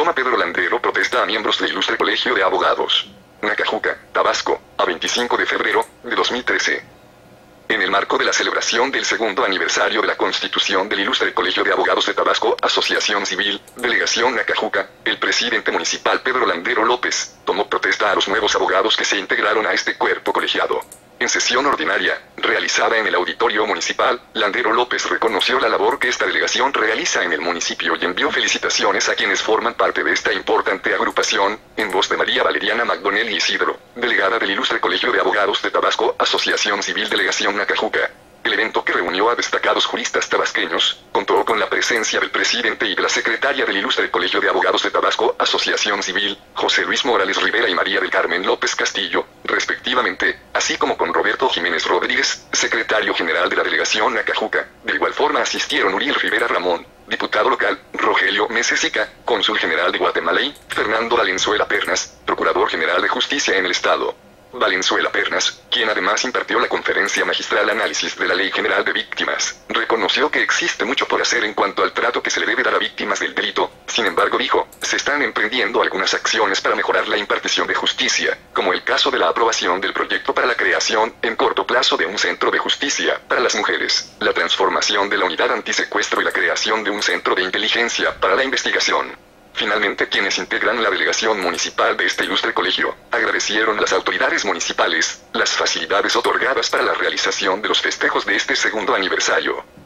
Reforma Pedro Landero protesta a miembros del Ilustre Colegio de Abogados. Nacajuca, Tabasco, a 25 de febrero de 2013. En el marco de la celebración del segundo aniversario de la constitución del Ilustre Colegio de Abogados de Tabasco, Asociación Civil, Delegación Nacajuca, el presidente municipal Pedro Landero López tomó protesta a los nuevos abogados que se integraron a este cuerpo colegiado. En sesión ordinaria, realizada en el auditorio municipal, Landero López reconoció la labor que esta delegación realiza en el municipio y envió felicitaciones a quienes forman parte de esta importante agrupación, en voz de María Valeriana Magdonel Isidro, delegada del Ilustre Colegio de Abogados de Tabasco, Asociación Civil Delegación Nacajuca. El evento, que reunió a destacados juristas tabasqueños, contó con la presencia del presidente y de la secretaria del Ilustre Colegio de Abogados de Tabasco, Asociación Civil, José Luis Morales Rivera y María del Carmen López Castillo, respectivamente, así como con Roberto Jiménez Rodríguez, secretario general de la delegación Nacajuca. De igual forma asistieron Uriel Rivera Ramón, diputado local, Rogelio Mesesica, cónsul general de Guatemala, y Fernando Valenzuela Pernas, procurador general de justicia en el estado. Valenzuela Pernas, quien además impartió la conferencia magistral Análisis de la Ley General de Víctimas, reconoció que existe mucho por hacer en cuanto al trato que se le debe dar a víctimas del delito. Sin embargo, dijo, se están emprendiendo algunas acciones para mejorar la impartición de justicia, como el caso de la aprobación del proyecto para la creación, en corto plazo, de un centro de justicia para las mujeres, la transformación de la unidad antisecuestro y la creación de un centro de inteligencia para la investigación. Finalmente, quienes integran la delegación municipal de este ilustre colegio, agradecieron a las autoridades municipales las facilidades otorgadas para la realización de los festejos de este segundo aniversario.